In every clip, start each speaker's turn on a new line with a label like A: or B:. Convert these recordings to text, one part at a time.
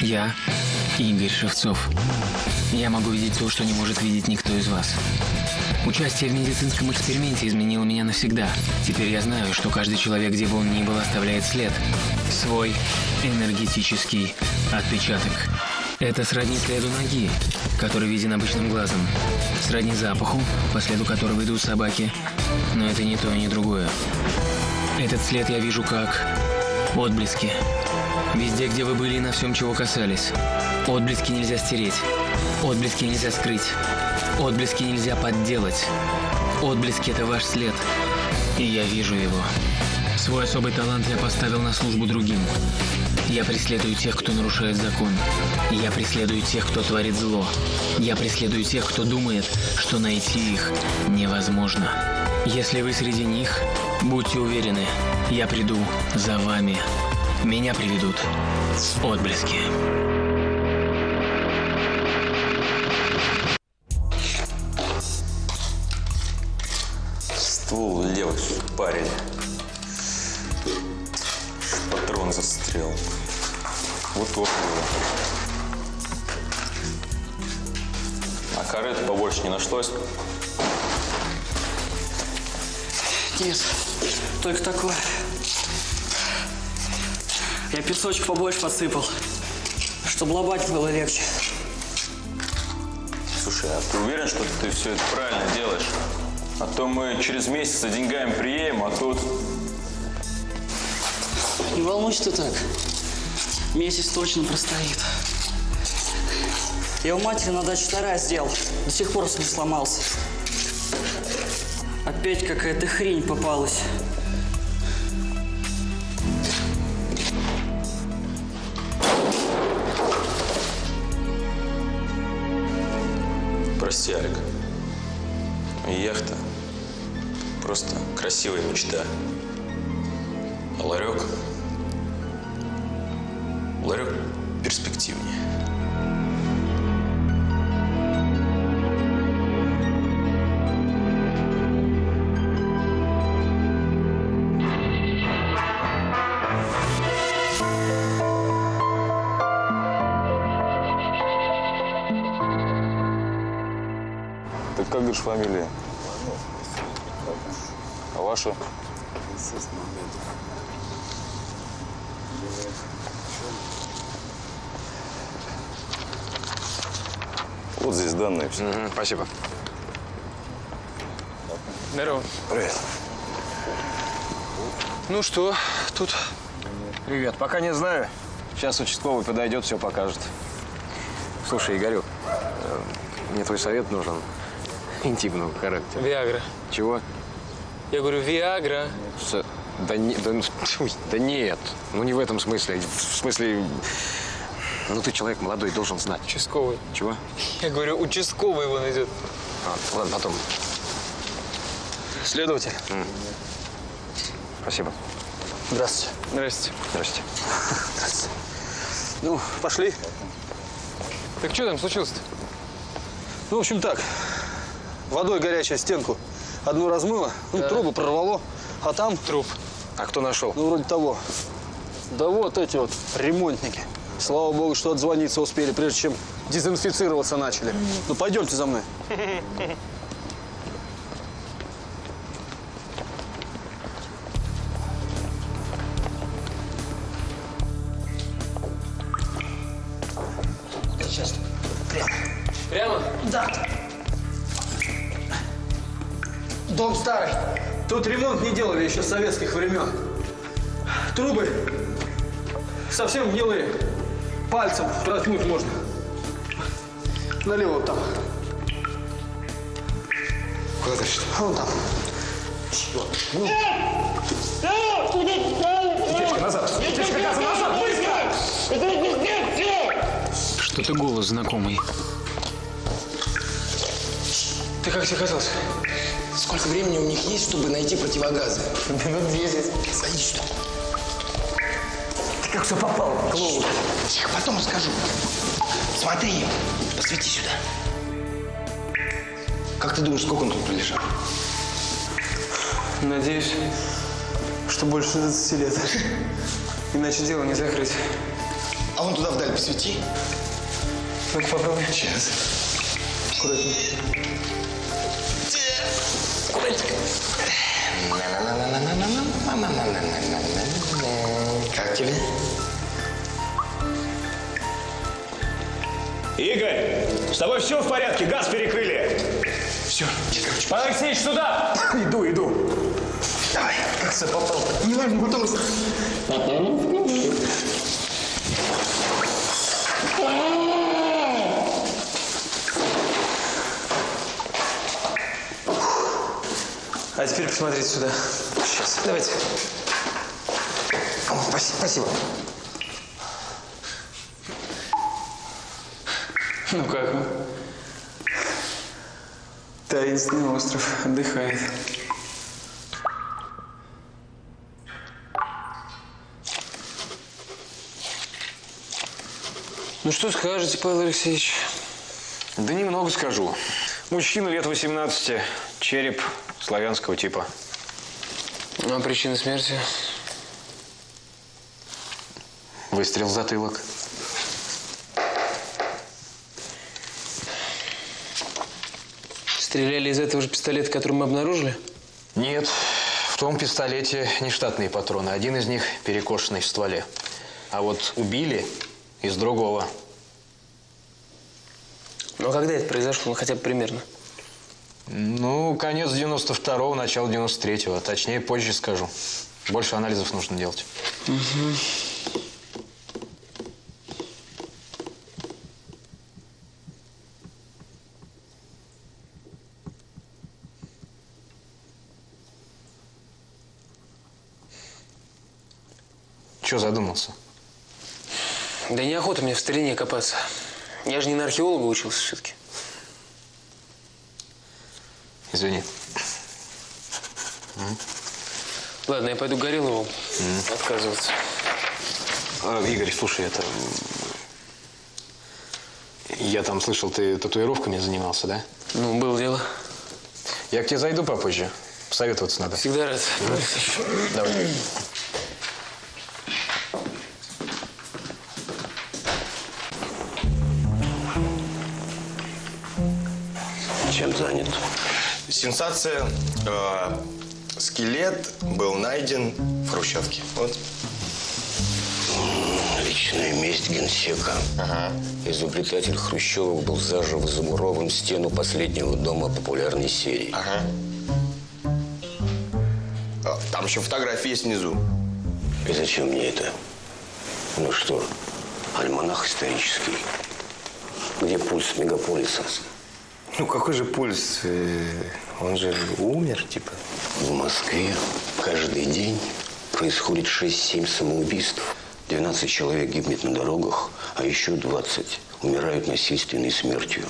A: Я Игорь Шевцов. Я могу видеть то, что не может видеть никто из вас. Участие в медицинском эксперименте изменило меня навсегда. Теперь я знаю, что каждый человек, где бы он ни был, оставляет след. Свой энергетический отпечаток. Это сродни следу ноги, который виден обычным глазом. Сродни запаху, по следу которого идут собаки. Но это не то и не другое. Этот след я вижу как отблески. Везде, где вы были и на всем, чего касались. Отблески нельзя стереть. Отблески нельзя скрыть. Отблески нельзя подделать. Отблески – это ваш след. И я вижу его. Свой особый талант я поставил на службу другим. Я преследую тех, кто нарушает закон. Я преследую тех, кто творит зло. Я преследую тех, кто думает, что найти их невозможно. Если вы среди них, будьте уверены, я приду за вами. Меня приведут отблески.
B: Ствол левый парень. Патрон застрял. Вот было. А корыта побольше не нашлось?
C: Нет, только такое. Я песочек побольше подсыпал, чтобы лобать было легче.
B: Слушай, а ты уверен, что ты все это правильно делаешь? А то мы через месяц за деньгами приедем, а тут…
C: Не волнуйся ты так. Месяц точно простоит. Я у матери на даче 2 сделал. До сих пор не сломался. Опять какая-то хрень попалась.
B: Прости, Алик. Яхта – просто красивая мечта. А ларек перспективнее.
D: Так как, говоришь, фамилия? А ваша? Вот здесь данные все.
E: Спасибо. Здорово.
D: Привет.
E: Ну что тут?
F: Привет. Пока не знаю. Сейчас участковый подойдет, все покажет. Слушай, Игорек, мне твой совет нужен. Интимного характера.
A: Виагра.
F: Чего?
A: Я говорю, Виагра.
F: Да нет. Ну, не в этом смысле. В смысле, ну, ты человек молодой, должен знать.
A: Участковый.
F: Чего?
A: Я говорю, участковый его найдет.
F: Ладно, потом.
C: Следователь.
F: Спасибо.
C: Здравствуйте.
A: Здрасте.
F: Здрасте.
C: Здравствуйте. Ну, пошли.
A: Так что там случилось-то?
C: Ну, в общем, так. Водой горячая стенку одну размыло, ну, трубу прорвало, а там…
A: Труп.
F: А кто нашел?
C: Ну, вроде того. Да вот эти вот ремонтники. Слава богу, что отзвониться успели, прежде чем дезинфицироваться начали. Ну, пойдемте за мной. Сейчас. Прямо.
A: Прямо?
C: Да. Дом старый. Тут ремонт не делали еще с советских времен. Трубы совсем гнилые. Пальцем проткнуть можно. Налево вот там.
F: Куда дальше?
C: Вон там. Утечка назад. Утечка газа назад. Быстро!
A: Что-то голос знакомый. Ты как тебе казалось?
G: Сколько времени у них есть, чтобы найти противогазы?
A: Минут 10.
G: Садись сюда.
C: Ты как все попало, клоун?
G: Тихо, потом расскажу. Смотри, посвети сюда. Как ты думаешь, сколько он тут пролежал?
A: Надеюсь, что больше 20 лет. Иначе дело не закрыть.
G: А вон туда вдаль посвети.
C: Ну-ка попробуй.
G: Сейчас.
C: Аккуратнее.
G: Как тебе?
H: Игорь, с тобой все в порядке? Газ перекрыли.
G: Все, короче.
H: Павел Алексеевич, сюда!
G: Иду. Давай. Как все попал? Не важно, потом...
C: А теперь посмотрите сюда.
G: Сейчас.
C: Давайте.
G: О, спасибо.
C: Ну как вы? Таинственный остров отдыхает. Ну что скажете, Павел Алексеевич?
F: Да немного скажу. Мужчина лет 18, череп славянского типа.
C: А причина смерти?
F: Выстрел в затылок.
C: Стреляли из этого же пистолета, который мы обнаружили?
F: Нет, в том пистолете не штатные патроны. Один из них перекошенный в стволе. А вот убили из другого.
C: Ну а когда это произошло? Ну хотя бы примерно.
F: Ну, конец 92-го, начало 93-го. Точнее, позже скажу. Больше анализов нужно делать. Чё задумался?
C: Да неохота мне в старине копаться. Я же не на археолога учился все-таки.
F: Извини.
C: Ладно, я пойду к Горелову отказываться.
F: Игорь, слушай, это... Я там слышал, ты татуировками занимался, да?
C: Ну, было дело.
F: Я к тебе зайду попозже. Посоветоваться надо.
C: Всегда рад.
F: Давай.
I: Чем занят?
G: Сенсация. Скелет был найден в хрущевке. Вот.
I: Личная месть генсека. Изобретатель Хрущевых был заживо замурован в стену последнего дома популярной серии.
G: Там еще фотографии есть внизу.
I: И зачем мне это? Ну что, альманах исторический. Где пульс мегаполиса?
G: Ну какой же пульс? Он же умер, типа.
I: В Москве каждый день происходит 6-7 самоубийств. 12 человек гибнет на дорогах, а еще 20 умирают насильственной смертью.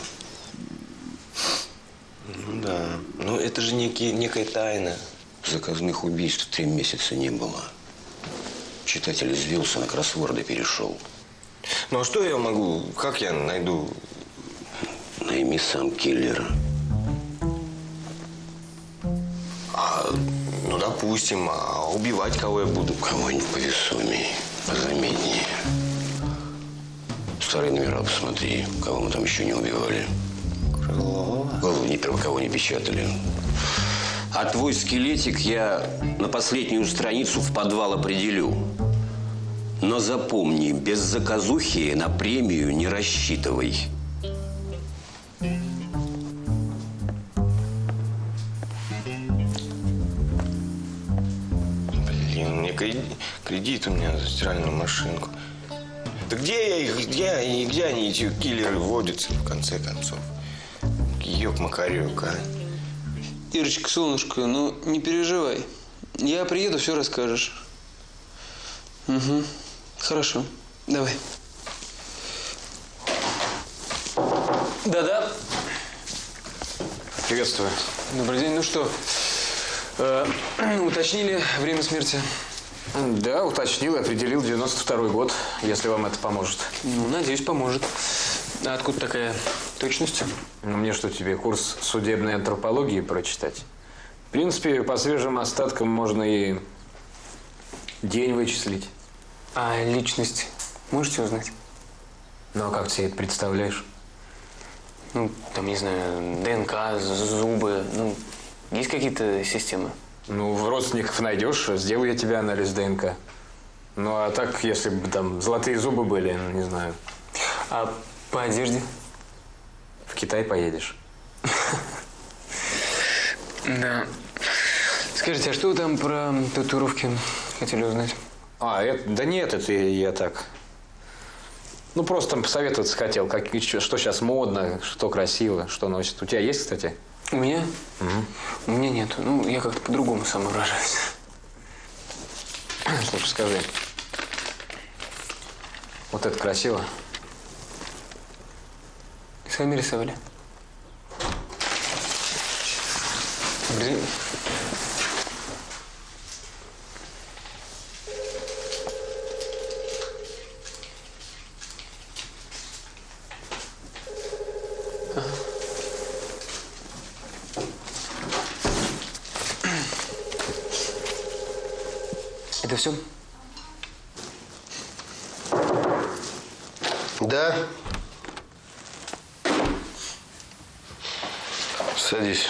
G: Ну да. Ну это же некая тайна.
I: Заказных убийств 3 месяца не было. Читатель извелся, на кроссворды перешел.
G: Ну а что я могу? Как я найду?
I: Найми сам киллера.
G: Ну допустим, а убивать кого я буду?
I: Кого-нибудь повесомее, позаметнее. Старые номера посмотри, кого мы там еще не убивали.
G: Крылова?
I: Голубнитова кого не печатали. А твой скелетик я на последнюю страницу в подвал определю. Но запомни, без заказухи на премию не рассчитывай.
G: Блин, у меня кредит у меня за стиральную машинку. Да где я их, где они, эти киллеры, водятся, в конце концов? Ёк-макарёк, а.
C: Ирочка, солнышко, ну не переживай. Я приеду, все расскажешь. Угу. Хорошо. Давай. Да-да.
F: Приветствую.
C: Добрый день. Ну что, уточнили время смерти?
F: Да, уточнил и определил 92-й год, если вам это поможет.
C: Ну, надеюсь, поможет. А откуда такая точность?
F: Ну, мне что, тебе курс судебной антропологии прочитать? В принципе, по свежим остаткам можно и день вычислить.
C: А личность можете узнать?
F: Ну, а как ты себе это представляешь?
A: Ну, там, не знаю, ДНК, зубы, ну, есть какие-то системы?
F: Ну, в родственников найдешь, сделаю я тебе анализ ДНК. Ну, а так, если бы там золотые зубы были, ну, не знаю.
A: А по одежде?
F: В Китай поедешь.
A: Да. Скажите, а что вы там про татуировки хотели узнать?
F: А, да нет, это я так. Ну, просто там посоветоваться хотел, что сейчас модно, что красиво, что носит. У тебя есть, кстати?
A: У меня?
F: Угу.
A: У меня нет. Ну, я как-то по-другому сам выражаюсь.
F: Слушай, скажи. Вот это красиво?
A: Сами рисовали? Блин. Это все?
J: Да. Садись.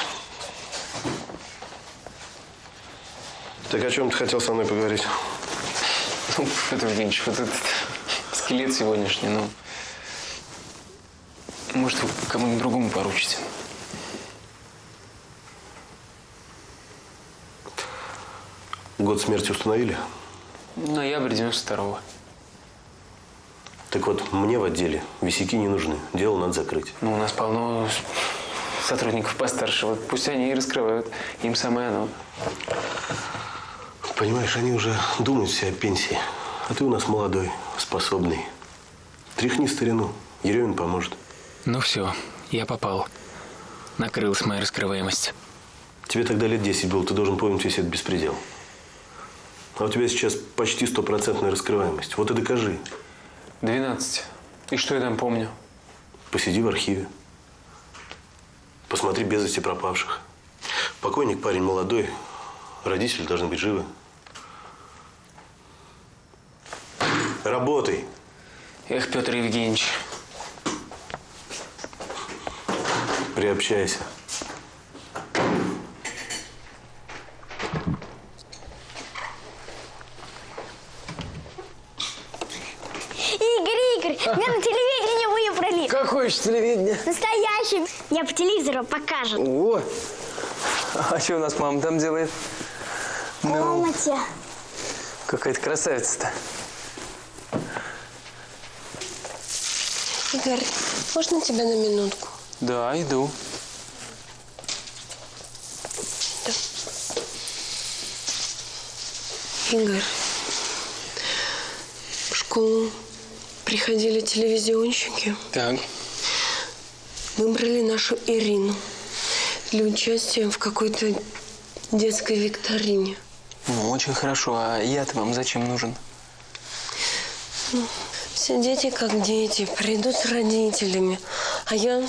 J: Так о чем ты хотел со мной поговорить?
A: Ну, Петр Евгеньевич, вот этот скелет сегодняшний, ну, может, вы кому-нибудь другому поручите?
J: Год смерти установили?
A: Ноябрь 92-го.
J: Так вот, мне в отделе висяки не нужны. Дело надо закрыть.
A: Ну, у нас полно сотрудников постарше. Вот пусть они и раскрывают. Им самое оно.
J: Понимаешь, они уже думают все о пенсии. А ты у нас молодой, способный. Тряхни старину. Еремин поможет.
A: Ну все, я попал. Накрылась моя раскрываемость.
J: Тебе тогда лет 10 было, ты должен помнить весь этот беспредел. А у тебя сейчас почти 100% раскрываемость. Вот и докажи.
A: 12. И что я там помню?
J: Посиди в архиве. Посмотри без вести пропавших. Покойник парень молодой. Родители должны быть живы. Работай.
A: Эх, Петр Евгеньевич.
J: Приобщайся.
K: Игорь, меня на телевидении выбрали.
E: Какое еще телевидение?
K: Настоящее. Я по телевизору покажут.
E: О! А что у нас мама там делает?
K: В комнате.
E: Какая-то красавица-то.
L: Игорь, можно тебя на минутку?
A: Да, иду.
L: Да. Игорь, в школу приходили телевизионщики.
A: Так.
L: Выбрали нашу Ирину для участия в какой-то детской викторине.
A: Ну, очень хорошо. А я-то вам зачем нужен?
L: Ну, все дети как дети, придут с родителями. А я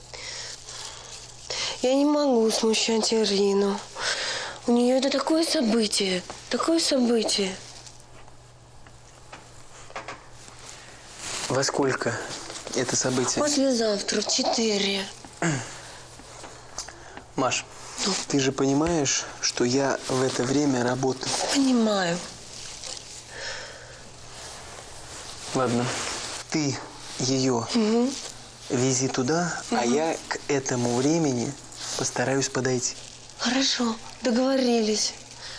L: не могу смущать Ирину. У нее это такое событие. Такое событие.
A: Во сколько это событие?
L: Послезавтра в 4.
A: Маш, ты же понимаешь, что я в это время работаю?
L: Понимаю.
A: Ладно. Ты ее вези туда, а я к этому времени постараюсь подойти.
L: Хорошо, договорились.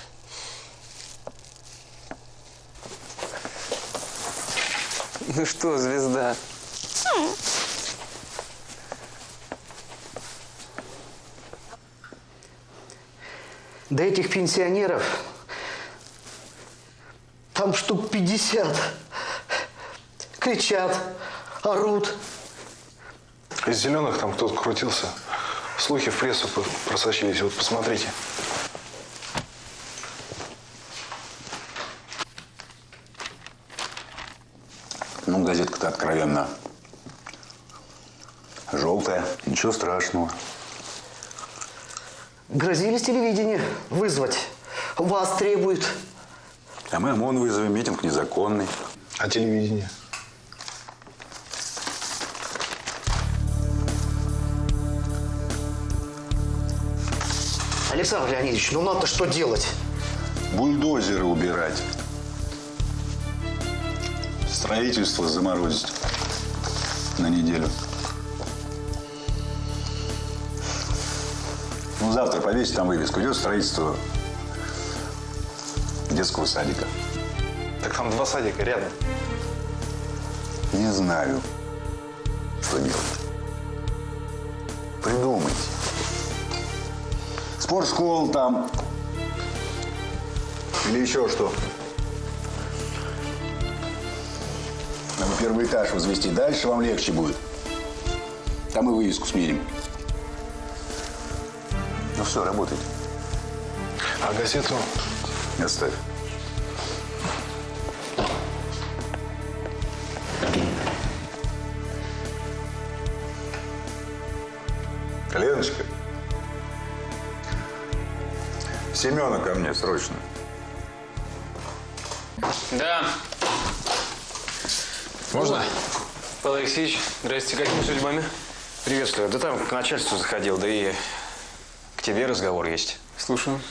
A: Ну что, звезда?
M: Да этих пенсионеров там штук 50. Кричат, орут.
N: Из зеленых там кто-то крутился. Слухи в прессу просочились. Вот посмотрите.
O: Ну, газетка-то откровенно желтая. Ничего страшного.
M: Грозили с телевидения вызвать. Вас требуют.
O: А мы ОМОН вызовем, митинг незаконный.
N: А телевидение?
M: Александр Леонидович, ну надо что делать?
O: Бульдозеры убирать. Строительство заморозить на неделю. Ну, завтра повесить там вывеску. Идет строительство детского садика.
N: Так там 2 садика рядом.
O: Не знаю, что делать. Придумайте. Спортшкол там. Или еще что. Надо первый этаж возвести. Дальше вам легче будет. Там и вывеску сменим. Ну все, работайте.
N: А газету?
O: Оставь. Леночка, Семена ко мне срочно.
A: Да.
F: Можно?
A: Павел Алексеевич, здрасте. Какими судьбами?
F: Приветствую. Да там к начальству заходил, да и к тебе разговор есть.
A: Слушаю.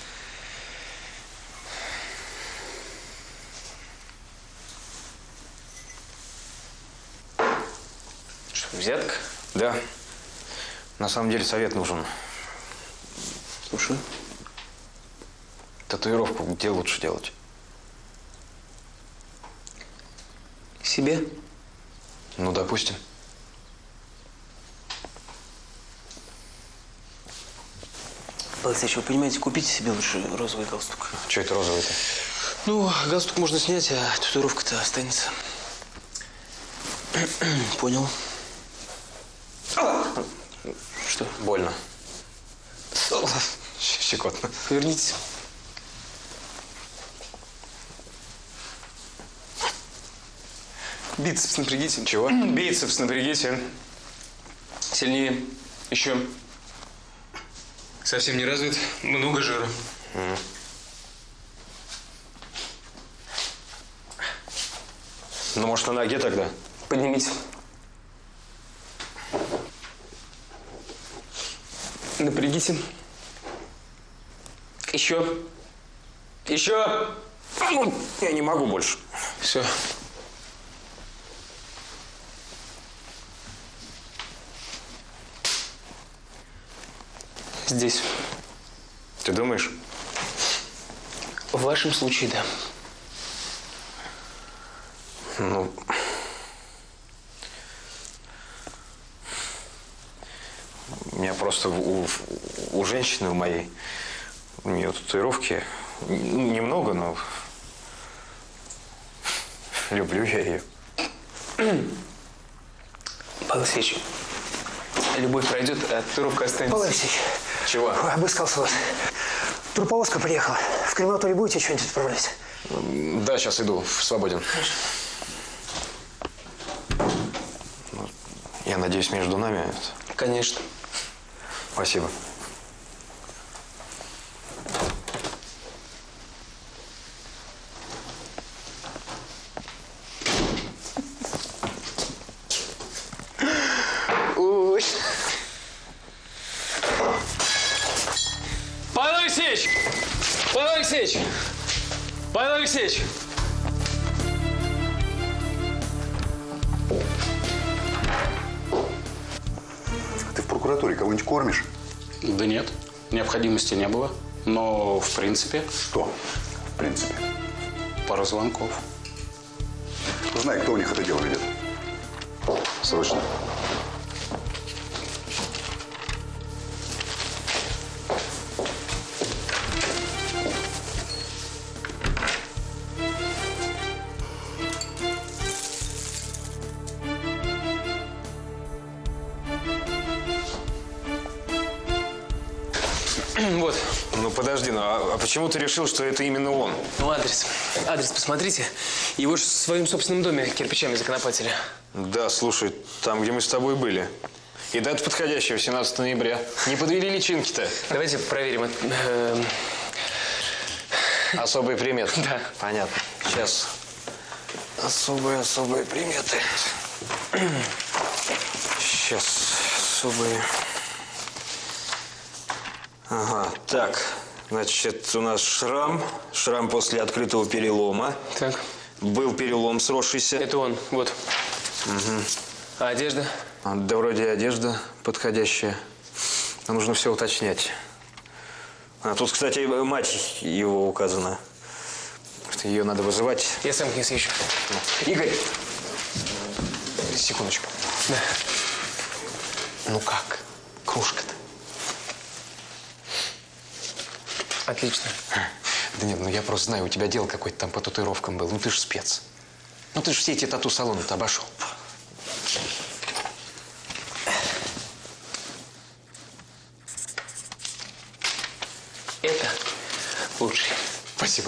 A: Что, взятка?
F: Да. На самом деле совет нужен.
A: Слушаю.
F: Татуировку где лучше делать?
A: Себе?
F: Ну, допустим.
A: Павел Алексеевич, вы понимаете, купите себе лучше розовый галстук.
F: Что это розовый-то?
A: Ну, галстук можно снять, а татуировка-то останется. Понял. Что?
F: Больно. Щекотно.
A: Повернитесь. Бицепс напрягите.
F: Чего?
A: Бицепс напрягите. Сильнее. Еще. Совсем не развит. Много жира.
F: Ну, может, на ноге тогда?
A: Поднимите. Напрягите. Еще. Еще.
F: Я не могу больше.
A: Все. Здесь.
F: Ты думаешь?
A: В вашем случае, да.
F: Ну, у меня просто у женщины, у моей, у нее татуировки немного, но люблю я ее.
A: Павел Алексеевич, любовь пройдет, а татуировка останется.
M: Павел Алексеевич.
F: Чего?
M: Ой, обыскался вас. Труповозка приехала. В крематорий будете что-нибудь отправлять?
F: Да, сейчас иду, свободен. Ну, я надеюсь, между нами это...
A: Конечно.
F: Спасибо.
A: Ой. Павел Алексеевич! Павел Алексеевич! Павел Алексеевич!
O: Ты в прокуратуре кого-нибудь кормишь?
P: Да нет, необходимости не было. Но в принципе…
O: Что в принципе?
P: Пара звонков.
O: Узнай, кто у них это дело ведет. Срочно.
A: Вот.
F: Ну, подожди, ну а почему ты решил, что это именно он?
A: Ну, адрес. Адрес посмотрите. Его же в своем собственном доме кирпичами законопатили.
F: Да, слушай, там, где мы с тобой были. И дата подходящая, 18 ноября. Не подвели личинки-то?
A: Давайте проверим.
F: Особые приметы?
A: Да.
F: Понятно. Сейчас. Особые приметы. Сейчас. Особые Ага, так. Значит, у нас шрам. Шрам после открытого перелома.
E: Так.
F: Был перелом сросшийся.
E: Это он, вот.
F: Угу.
E: А одежда?
F: Да вроде одежда подходящая. Но нужно все уточнять. А тут, кстати, мать его указана. Ее надо вызывать.
E: Я сам к ней съезжу.
F: Игорь!
E: Секундочку. Да. Ну как? Кружка-то? Отлично.
Q: Да нет, ну я просто знаю, у тебя дело какое-то там по татуировкам был. Ну ты же спец. Ну ты же все эти тату-салоны-то обошел.
E: Это лучший.
Q: Спасибо.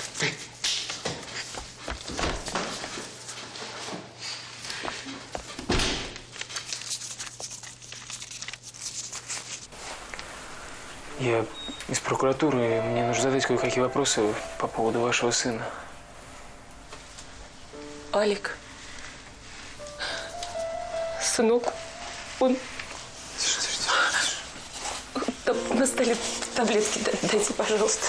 E: Я из прокуратуры. Мне нужно задать кое-какие вопросы по поводу вашего сына.
L: Алик. Сынок, он... Там на столе таблетки дайте, пожалуйста.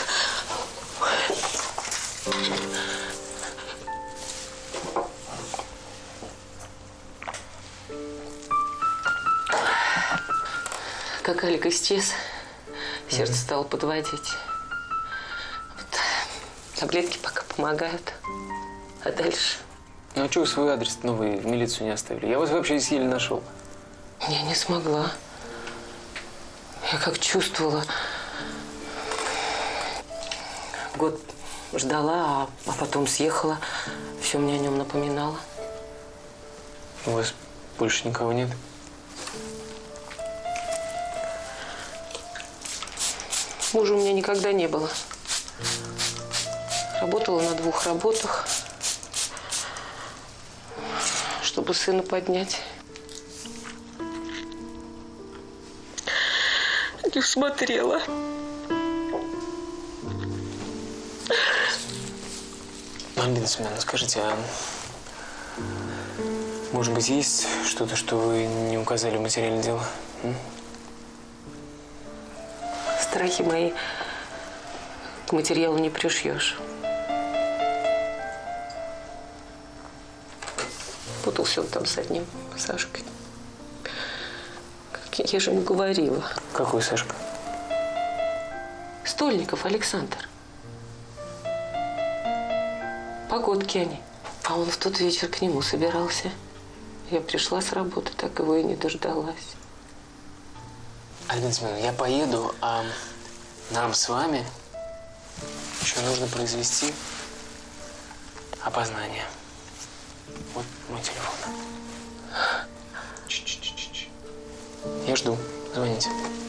L: Как Алик исчез, сердце стало подводить. Вот. Таблетки пока помогают. А дальше?
E: Ну а что вы свой адрес новый в милицию не оставили? Я вас вообще здесь еле нашел.
L: Я не смогла. Я как чувствовала. Год ждала, а потом съехала. Все мне о нем напоминало.
E: У вас больше никого нет?
L: Мужа у меня никогда не было. Работала на 2 работах, чтобы сына поднять. Не смотрела.
E: Альбина Семеновна, скажите, а может быть, есть что-то, что вы не указали в материале дела?
L: Страхи мои к материалу не пришьешь. Путался он там с одним Сашкой. Как я же ему говорила.
E: Какой Сашка?
L: Стольников Александр. Погодки они. А он в тот вечер к нему собирался. Я пришла с работы, так его и не дождалась.
E: Альбина Семеновна, я поеду, а нам с вами еще нужно произвести опознание. Вот мой телефон. Я жду. Звоните.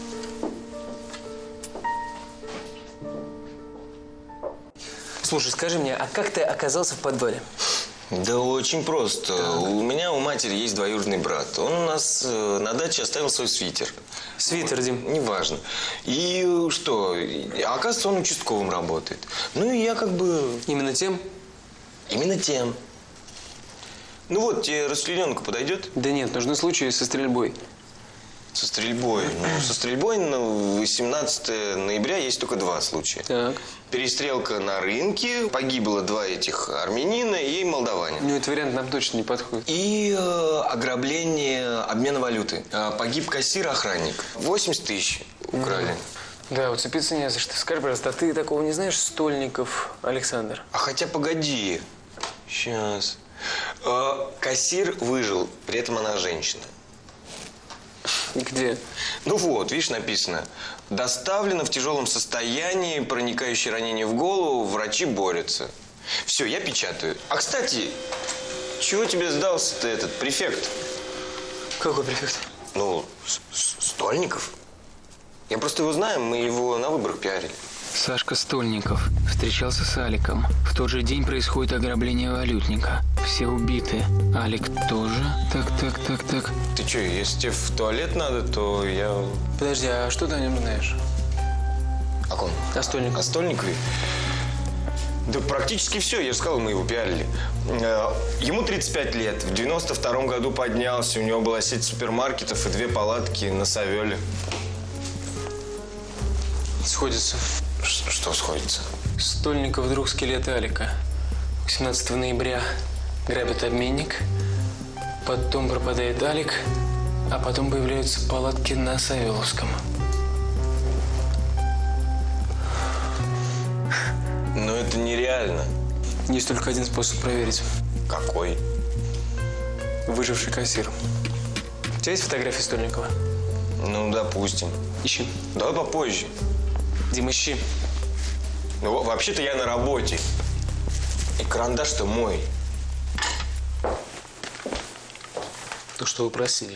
E: Слушай, скажи мне, а как ты оказался в подвале?
G: Да очень просто. У меня у матери есть двоюродный брат. Он у нас на даче оставил свой свитер.
E: Свитер, Дим?
G: Неважно. И что? Оказывается, он участковым работает. Ну и я как бы...
E: Именно тем?
G: Именно тем. Ну вот, тебе расчлененка подойдет?
E: Да нет, нужны случаи со стрельбой.
G: Со стрельбой? Ну, со стрельбой на 18 ноября есть только 2 случая.
E: Так.
G: Перестрелка на рынке, погибло 2 этих армянина и молдаванина.
E: Ну, этот вариант нам точно не подходит.
G: И ограбление обмена валюты. Погиб кассир, охранник. 80 тысяч украли.
E: Да, уцепиться не за что. Скажи, пожалуйста, а ты такого не знаешь, Стольников Александр?
G: А хотя погоди. Сейчас. Кассир выжил, при этом она женщина.
E: Где?
G: Ну вот, видишь, написано. Доставлено в тяжелом состоянии, проникающее ранение в голову, врачи борются. Все, я печатаю. А, кстати, чего тебе сдался-то этот префект?
E: Какой префект?
G: Ну, Стольников. Я просто его знаю, мы его на выборах пиарили.
A: Сашка Стольников встречался с Аликом. В тот же день происходит ограбление валютника. Все убиты. Алик тоже. Так.
G: Ты что, если тебе в туалет надо, то я...
E: Подожди, а что ты о нем знаешь?
G: О ком?
E: О Стольникове.
G: О Стольникове? Да практически все, я же сказал, мы его пиарили. Ему 35 лет, в 92-м году поднялся, у него была сеть супермаркетов и 2 палатки на Савеле.
E: Сходится.
G: Что сходится?
E: Стольников друг скелета Алика. 18 ноября грабит обменник, потом пропадает Алик, а потом появляются палатки на Савеловском.
G: Но это нереально.
E: Есть только один способ проверить.
G: Какой?
E: Выживший кассир. У тебя есть фотография Стольникова?
G: Ну, допустим.
E: Ищи.
G: Давай попозже.
E: Дим, ищи.
G: Ну, вообще-то я на работе. И карандаш-то мой.
E: То, что вы просили.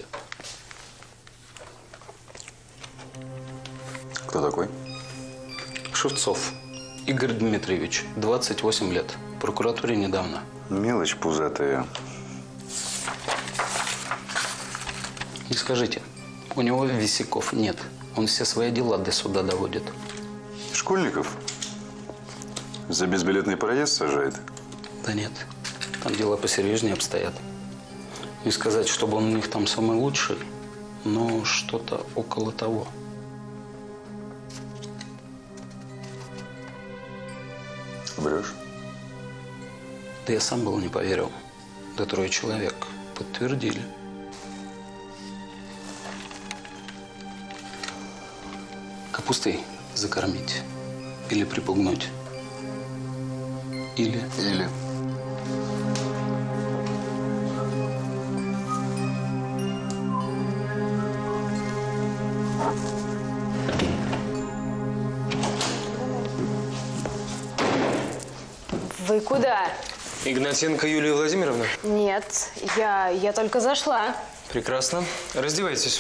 D: Кто такой?
P: Шевцов Игорь Дмитриевич, 28 лет. В прокуратуре недавно.
D: Мелочь пузатая.
P: И скажите, у него висяков нет. Он все свои дела до суда доводит.
D: Школьников? За безбилетный проезд сажает?
P: Да нет, там дела посерьезнее обстоят. Не сказать, чтобы он у них там самый лучший, но что-то около того.
D: Врешь?
P: Да я сам был не поверил. Да 3 человек подтвердили. Капустой закормить или припугнуть. Или...
R: Вы куда?
E: Игнатенко Юлия Владимировна?
R: Нет, я только зашла.
E: Прекрасно. Раздевайтесь.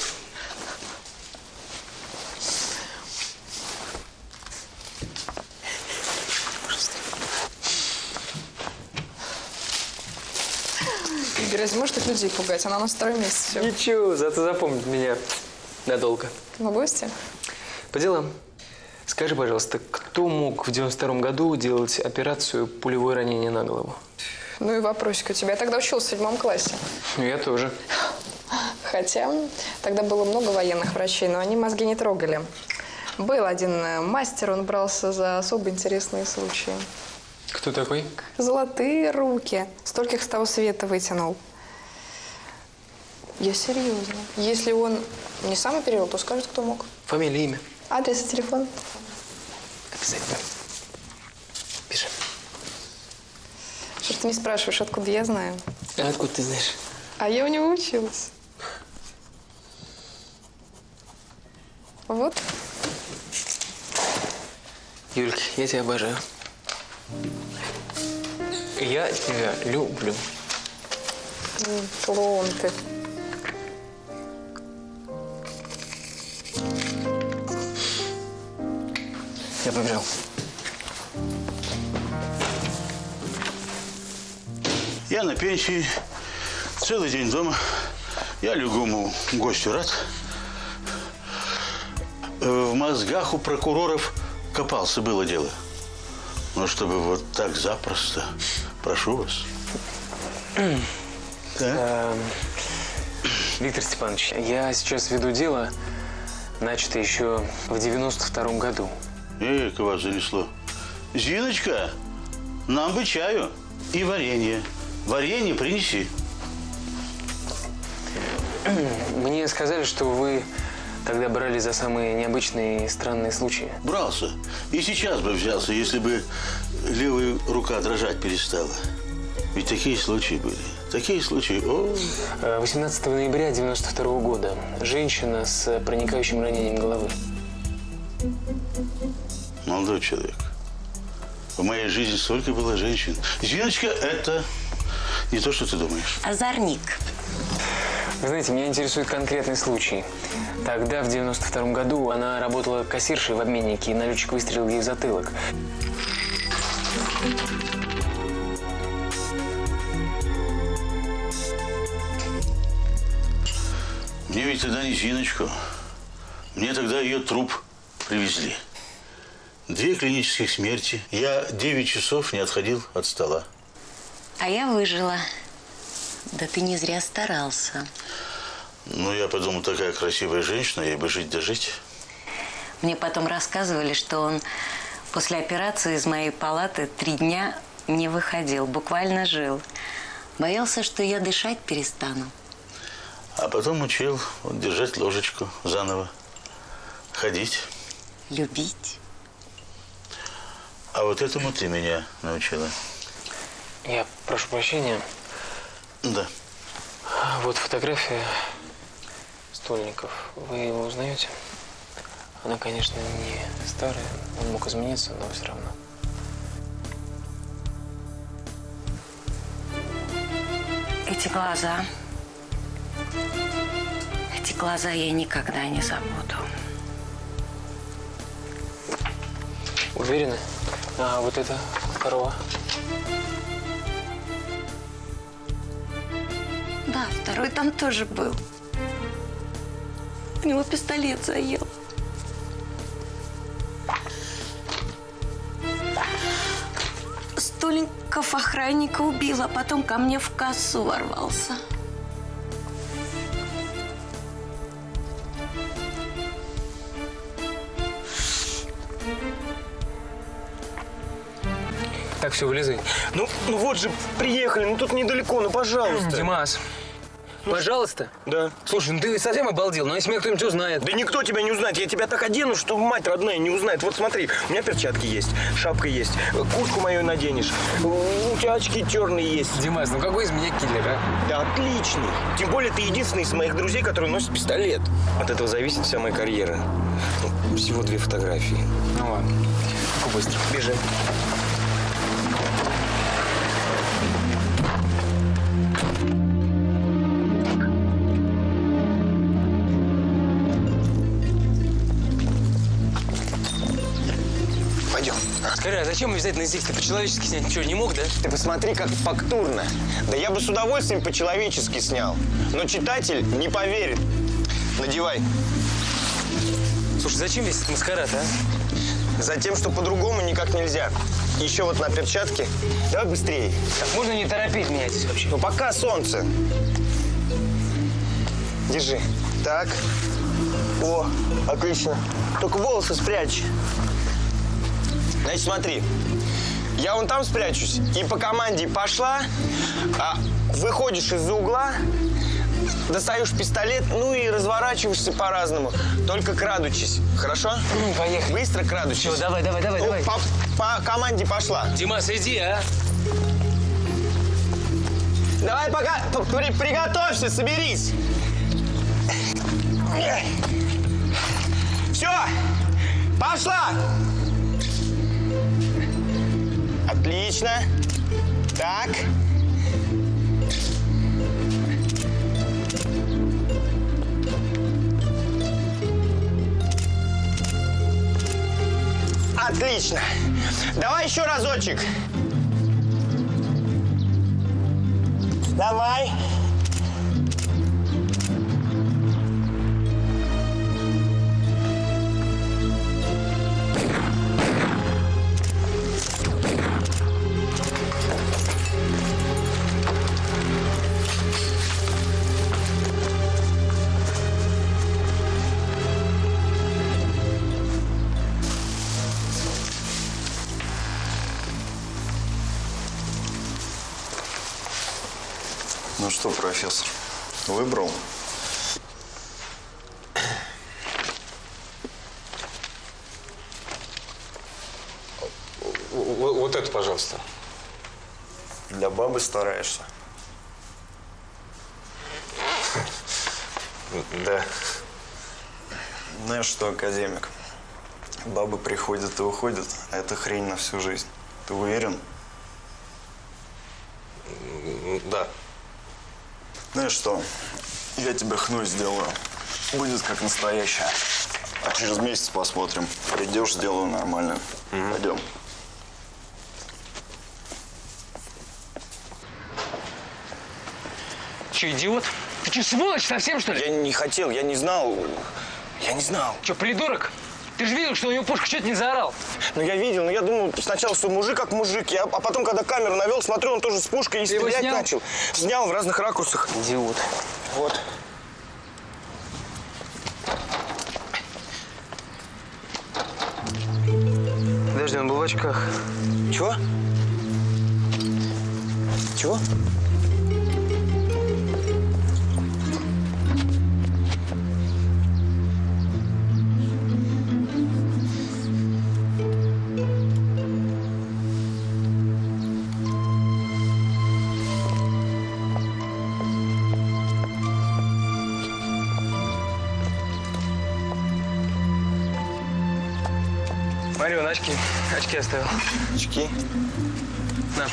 S: Игорь, а можешь так людей пугать? Она на 2-й месяц все.
E: Ничего, зато запомнит меня надолго.
S: В гости?
E: По делам. Скажи, пожалуйста, кто мог в 92-м году делать операцию «Пулевое ранение на голову»?
S: Ну и вопросик у тебя. Я тогда училась в 7 классе.
E: Ну, я тоже.
S: Хотя тогда было много военных врачей, но они мозги не трогали. Был один мастер, он брался за особо интересные случаи.
E: Кто такой?
S: Золотые руки. Стольких с того света вытянул. Я серьезно. Если он не сам оперировал, то скажет, кто мог.
E: Фамилия, имя?
S: Адрес и телефон.
E: Обязательно. Пиши.
S: Что ж ты не спрашиваешь, откуда я знаю?
E: А откуда ты знаешь?
S: А я у него училась. Вот.
E: Юлька, я тебя обожаю. Я тебя люблю.
S: Клоун ты.
E: Я побежал.
T: Я на пенсии, целый день дома. Я любому гостю рад. В мозгах у прокуроров копался, было дело. Но чтобы вот так запросто, прошу вас.
E: Виктор Степанович, я сейчас веду дело, начатое еще в 92-м году.
T: Эх, вас занесло. Зиночка, нам бы чаю и варенье. Варенье принеси.
E: Мне сказали, что вы тогда брали за самые необычные и странные случаи.
T: Брался. И сейчас бы взялся, если бы левая рука дрожать перестала. Ведь такие случаи были. Такие случаи. О.
E: 18 ноября 92-го года. Женщина с проникающим ранением головы.
T: Молодой человек. В моей жизни столько было женщин. Зиночка, это не то, что ты думаешь.
L: Озорник.
E: Вы знаете, меня интересует конкретный случай. Тогда, в 92-м году, она работала кассиршей в обменнике, и налетчик выстрелил ей в затылок.
T: Мне ведь тогда не Зиночку. Мне тогда ее труп привезли. 2 клинических смерти. Я 9 часов не отходил от стола.
L: А я выжила. Да ты не зря старался.
T: Ну, я подумал, такая красивая женщина, ей бы жить да жить.
L: Мне потом рассказывали, что он после операции из моей палаты 3 дня не выходил, буквально жил. Боялся, что я дышать перестану.
T: А потом учил вот, держать ложечку заново, ходить.
L: Любить.
T: А вот этому ты меня научила.
E: Я прошу прощения.
T: Да.
E: Вот фотография Стольников. Вы его узнаете? Она, конечно, не старая. Он мог измениться, но все равно.
L: Эти глаза я никогда не забуду.
E: Уверены? А вот это второго?
L: Да, второй там тоже был. У него пистолет заел. Стольников охранника убил, а потом ко мне в кассу ворвался.
E: Так, все, вылезай.
F: Ну вот же, приехали, ну тут недалеко, ну пожалуйста.
E: Димас, пожалуйста.
F: Да.
E: Слушай, ну ты совсем обалдел, ну если меня кто-нибудь узнает.
F: Да никто тебя не узнает, я тебя так одену, что мать родная не узнает. Вот смотри, у меня перчатки есть, шапка есть, куртку мою наденешь, у тебя очки черные есть.
E: Димас, ну какой из меня киллер, а?
F: Да отличный. Тем более ты единственный из моих друзей, который носит пистолет. От этого зависит вся моя карьера. Ну, всего 2 фотографии.
E: Ну ладно, только быстро.
F: Бежим. Пойдем.
E: Скажи, а зачем обязательно здесь? Ты по-человечески снять ничего не мог, да?
G: Ты посмотри, как фактурно. Да я бы с удовольствием по-человечески снял. Но читатель не поверит. Надевай.
E: Слушай, зачем весь этот маскарад, а?
G: Затем, что по-другому никак нельзя. Еще вот на перчатке. Давай быстрее.
E: Так, можно не торопить меня здесь вообще?
G: Ну, пока солнце. Держи. Так. О, отлично. Только волосы спрячь. Значит, смотри. Я вон там спрячусь, и по команде «пошла», выходишь из-за угла, достаешь пистолет, ну и разворачиваешься по-разному, только крадучись. Хорошо?
E: Поехали.
G: Быстро крадучись.
E: Все, давай.
G: По команде «пошла».
E: Димас, иди, а?
G: Давай пока, приготовься, соберись. Все, пошла. Отлично. Так. Отлично. Давай еще разочек. Давай.
D: Ну что, профессор, выбрал?
F: Вот это, пожалуйста.
D: Для бабы стараешься.
F: Да.
D: Знаешь что, академик, бабы приходят и уходят, а это хрень на всю жизнь. Ты уверен?
F: Да.
D: Знаешь что, я тебе хну сделаю. Будет как настоящая. А через месяц посмотрим. Придешь, сделаю нормально. Пойдем.
E: Че, идиот? Ты че, сволочь совсем, что ли?
G: Я не хотел, я не знал. Я не знал.
E: Че, придурок? Ты же видел, что у него пушка чуть не заорал.
G: Ну, я видел, но я думал сначала, что мужик как мужик. А потом, когда камеру навел, смотрю, он тоже с пушкой и стрелять начал. Снял в разных ракурсах.
E: Идиот.
G: Вот.
F: Подожди, он был в очках.
M: Чего? Чего?
E: Смотри, он очки оставил.
F: Очки?
E: На.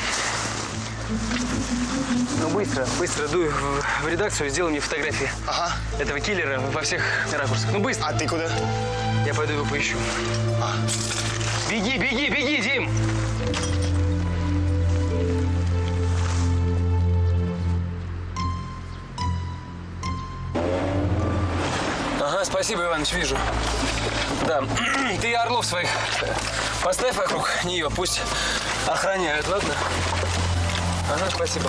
E: Ну, быстро дуй в редакцию, сделай мне фотографии.
M: Ага.
E: Этого киллера во всех ракурсах. Ну, быстро.
M: А ты куда?
E: Я пойду его поищу. Беги, Дим! Ага, спасибо, Иваныч, вижу. Да, ты орлов своих поставь вокруг нее, пусть охраняют, ладно? Ага, спасибо.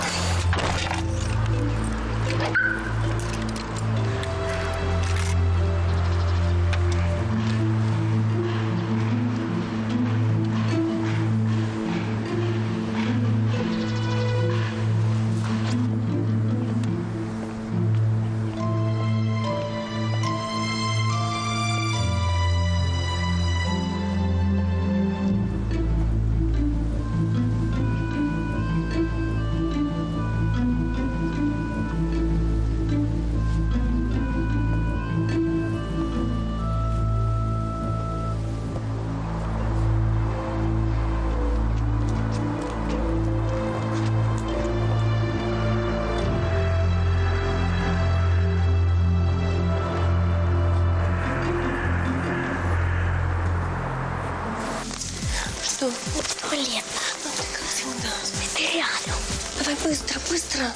K: Что? Туалет. Ну ты как всегда. Это рядом. Давай быстро.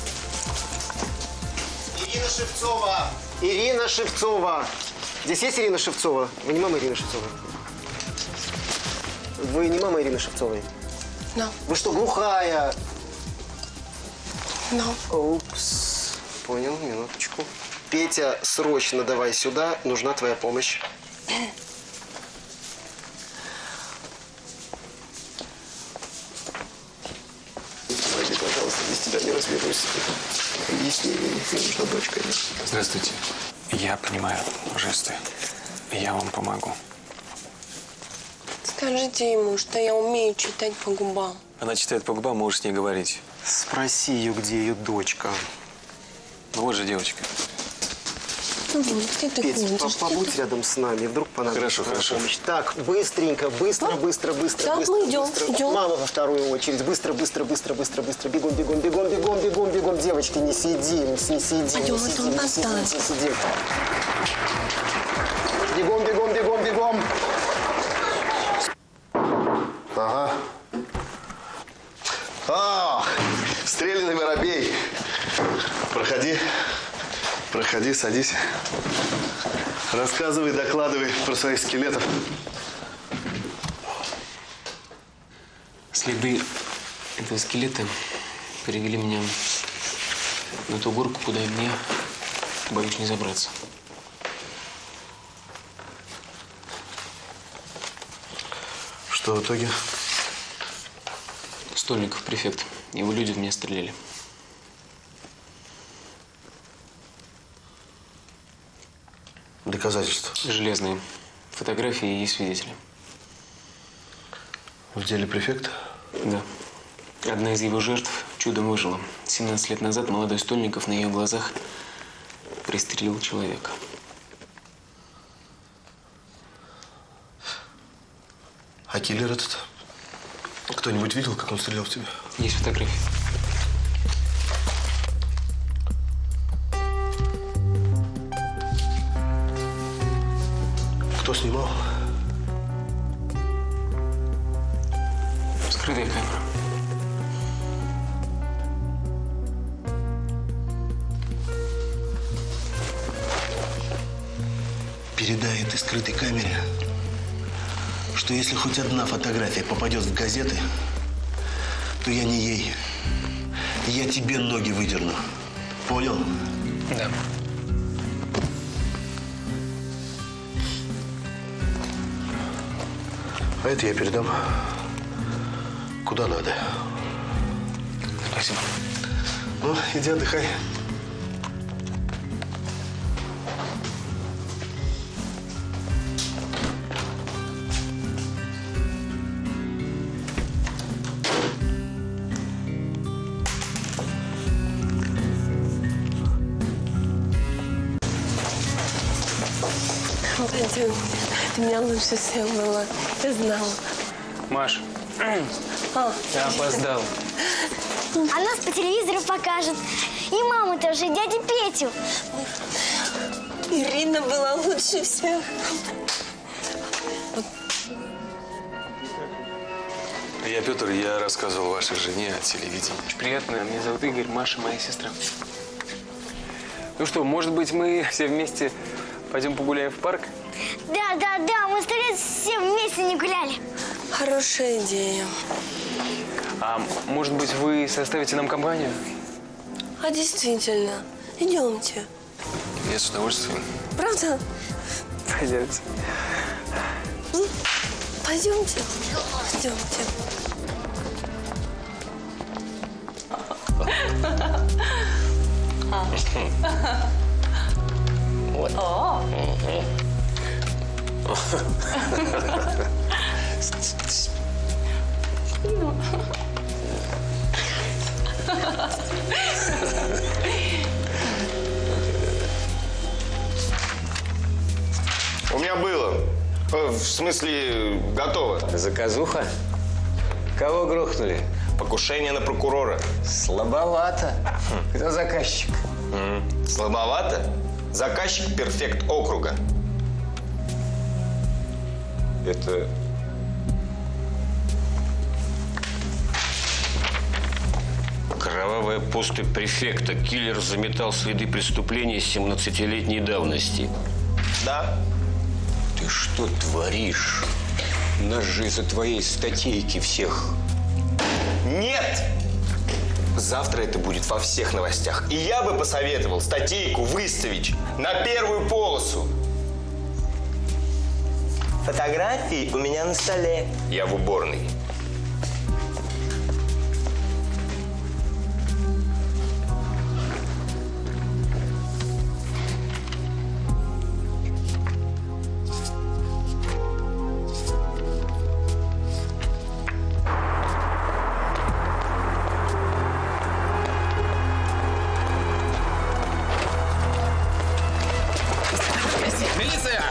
M: Ирина Шевцова! Ирина Шевцова! Здесь есть Ирина Шевцова? Вы не мама Ирины Шевцовой? Вы не мама Ирины Шевцовой?
K: No.
M: Вы что, глухая?
K: No.
M: Упс. Понял, минуточку. Петя, срочно давай сюда. Нужна твоя помощь. Пойди, пожалуйста, без тебя не разберусь. Объясни мне, нужна дочка.
F: Здравствуйте. Я понимаю жесты. Я вам помогу.
U: Скажите ему, что я умею читать по губам.
F: Она читает по губам, можешь с ней говорить.
M: Спроси ее, где ее дочка.
F: Ну вот же девочка.
U: Ну, где ты
M: Петь,
U: ходишь?
M: побудь рядом с нами, вдруг понадобится
F: Хорошо.
M: помощь. Так, быстренько, быстро.
U: Так, мы идем.
M: Мама во вторую очередь. Быстро. Бегом. Девочки, не сидим.
U: Пойдем, мы там опоздаем.
M: Бегом.
V: Ага. Стрелянный воробей. Проходи, садись. Рассказывай, докладывай про своих скелетов.
E: Следы этого скелета привели меня на ту горку, куда мне, боюсь, не забраться.
V: Что в итоге?
E: Стольников, префект. Его люди в меня стреляли.
V: Доказательства?
E: Железные. Фотографии и свидетели.
V: В деле префекта?
E: Да. Одна из его жертв чудом выжила. 17 лет назад молодой Стольников на ее глазах пристрелил человека.
V: А киллер этот? Кто-нибудь видел, как он стрелял в тебя?
E: Есть фотографии.
V: Кто снимал?
E: Скрытая камера.
V: Передай этой скрытой камере, что если хоть одна фотография попадет в газеты, то я не ей. Я тебе ноги выдерну. Понял?
E: Да.
J: А это я передам куда надо.
A: Спасибо.
J: Ну, иди отдыхай.
U: Пойдем. Ты меня лучше всех была. Я знала.
E: Маш, я опоздал.
B: А нас по телевизору покажут. И маму тоже, и дядю Петю.
U: Ирина была лучше всех.
Q: Я Петр, я рассказывал вашей жене о телевидении.
E: Очень приятно. Меня зовут Игорь, Маша моя сестра. Ну что, может быть, мы все вместе пойдем погуляем в парк?
B: Да, мы 100 лет все вместе не гуляли.
U: Хорошая идея.
E: А может быть, вы составите нам компанию?
U: А действительно, идемте.
Q: Я с удовольствием.
U: Правда?
E: Пойдемте.
U: Пойдемте. Пойдемте.
I: Вот.
G: У меня было. В смысле, готово.
I: Заказуха? Кого грохнули?
G: Покушение на прокурора.
I: Слабовато. Кто заказчик?
G: Слабовато? Заказчик перфект округа.
I: Это... Кровавая поступь префекта. Киллер заметал следы преступления 17-летней давности.
G: Да.
I: Ты что творишь? Нас же из-за твоей статейки всех...
G: Нет! Завтра это будет во всех новостях. И я бы посоветовал статейку выставить на первую полосу. Фотографии у меня на столе. Я в уборной.
Q: Милиция!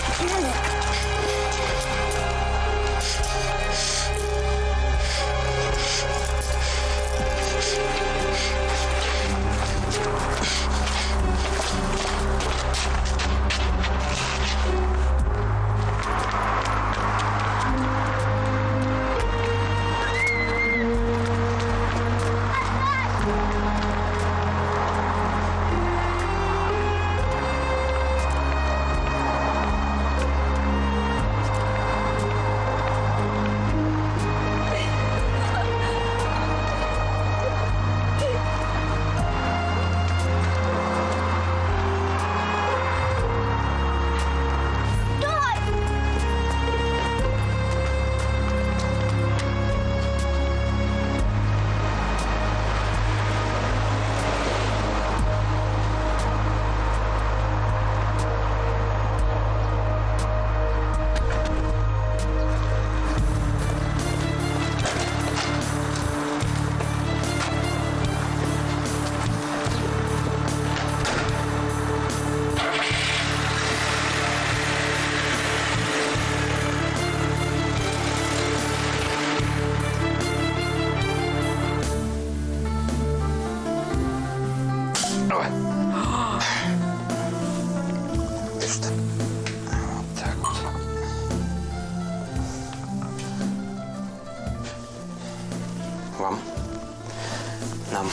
Q: Вам. Нам.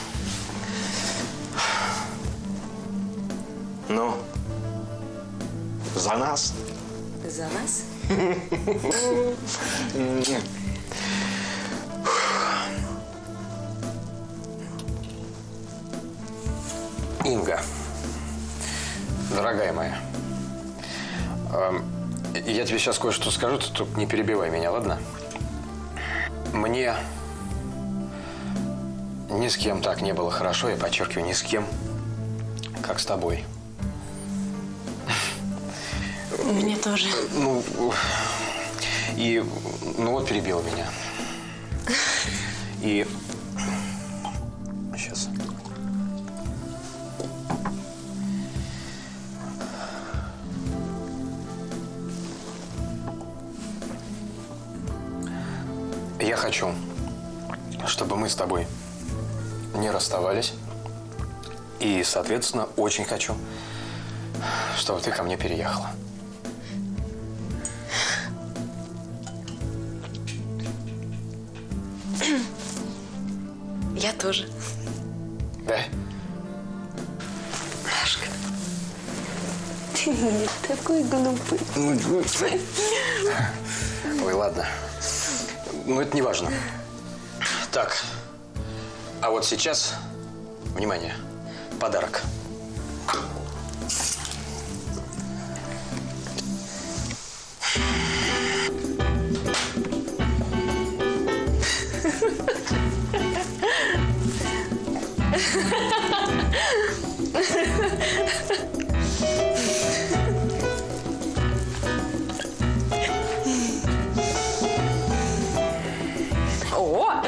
I: Ну, за нас.
L: За нас?
Q: Инга, дорогая моя, Я тебе сейчас кое-что скажу, ты только не перебивай меня, ладно? Мне ни с кем так не было хорошо, я подчеркиваю, ни с кем, как с тобой.
K: Мне тоже.
Q: Ну вот перебил меня. И сейчас. Я хочу, чтобы мы с тобой не расставались. И, соответственно, очень хочу, чтобы ты ко мне переехала.
K: Я тоже.
Q: Да?
K: Дашка, ты не такой глупый.
Q: Ой, ладно. Ну, это не важно. Так, а вот сейчас, внимание, подарок.
K: О!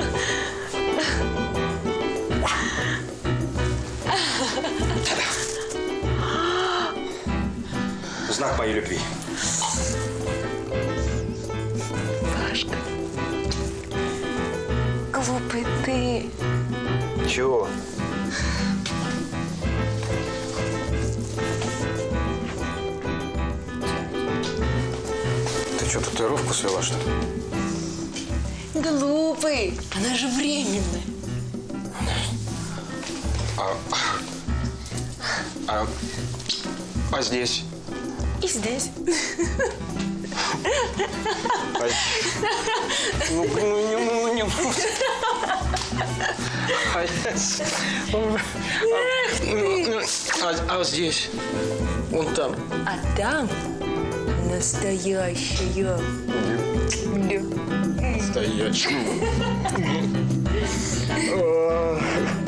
Q: Знак моей любви.
K: Пашка, глупый ты.
Q: Чего? Ты что, татуировку свела, что ли?
K: Глупый. Она же временная.
Q: А здесь?
K: И здесь.
Q: А здесь? Вон там.
K: А там настоящая.
Q: Настоящая.